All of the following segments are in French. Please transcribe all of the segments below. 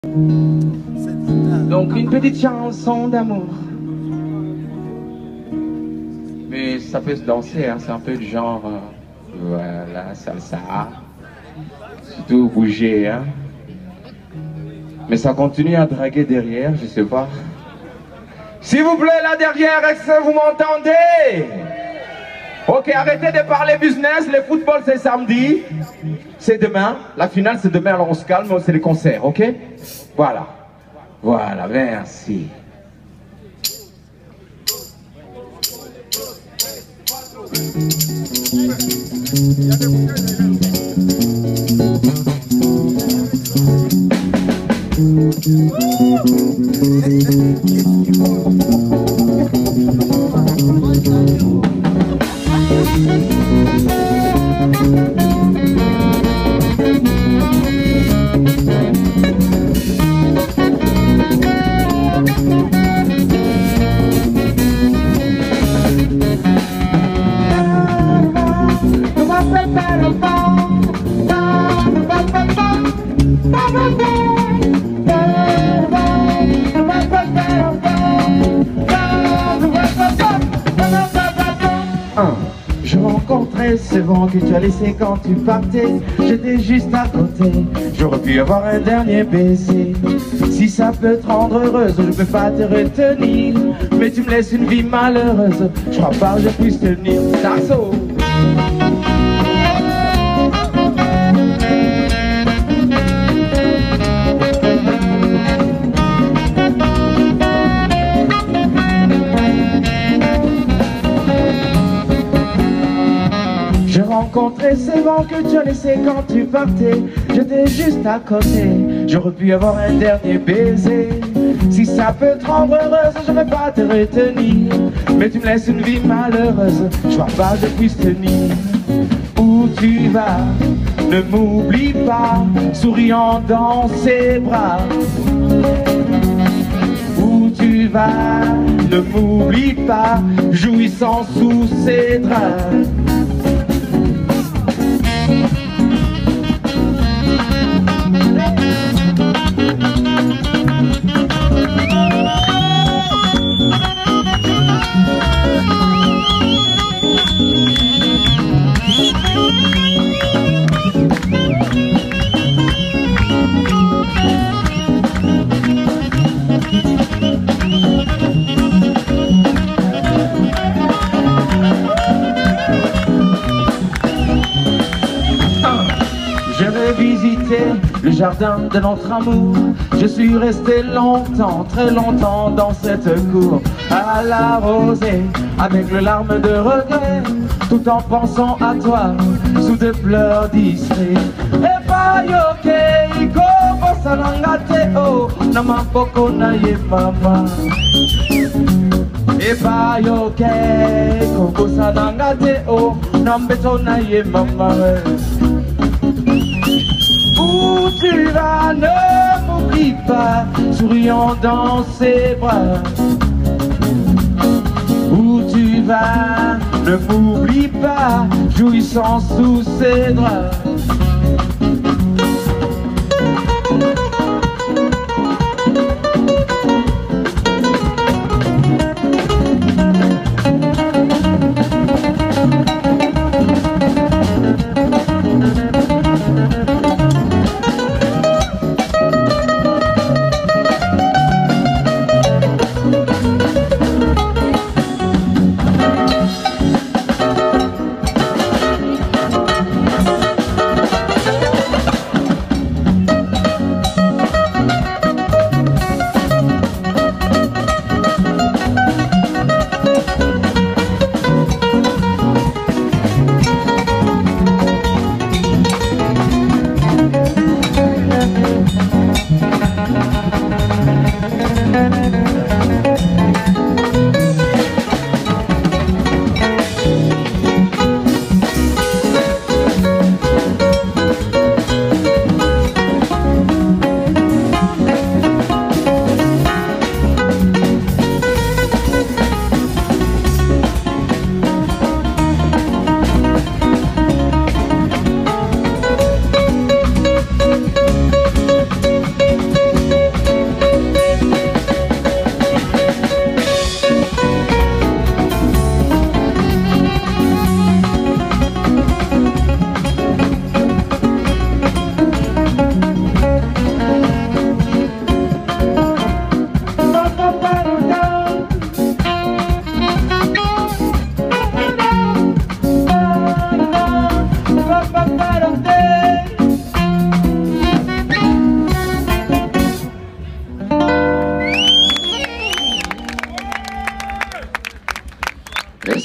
Donc une petite chanson d'amour. Mais ça peut se danser, hein, c'est un peu du genre, voilà, salsa. Surtout bouger, hein. Mais ça continue à draguer derrière, je sais pas. S'il vous plaît, là derrière, est-ce que vous m'entendez? Ok, arrêtez de parler business, le football c'est samedi. C'est demain, la finale c'est demain, alors on se calme, c'est les concerts, ok? Voilà. Voilà, merci. Je rencontrais ce vent que tu as laissé quand tu partais. J'étais juste à côté, j'aurais pu avoir un dernier baiser. Si ça peut te rendre heureuse, je peux pas te retenir. Mais tu me laisses une vie malheureuse, je crois pas que je puisse tenir. Saxo. J'ai rencontré ces vents que tu as laissé quand tu partais. J'étais juste à côté, j'aurais pu avoir un dernier baiser. Si ça peut te rendre heureuse, je vais pas te retenir. Mais tu me laisses une vie malheureuse, je crois pas que je puisse tenir. Où tu vas, ne m'oublie pas, souriant dans ses bras. Où tu vas, ne m'oublie pas, jouissant sous ses draps. J'ai visité le jardin de notre amour. Je suis resté longtemps, très longtemps dans cette cour, à la rosée, avec les larmes de regret, tout en pensant à toi, sous des pleurs discrets. Et pas yoke, iko bossa nangate o, namapoko na ye mama. Et pas yoke, iko bossa nangate o, nambeto na ye mama. Où tu vas, ne m'oublie pas, souriant dans ses bras. Où tu vas, ne m'oublie pas, jouissant sous ses draps.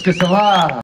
Est-ce que ça va?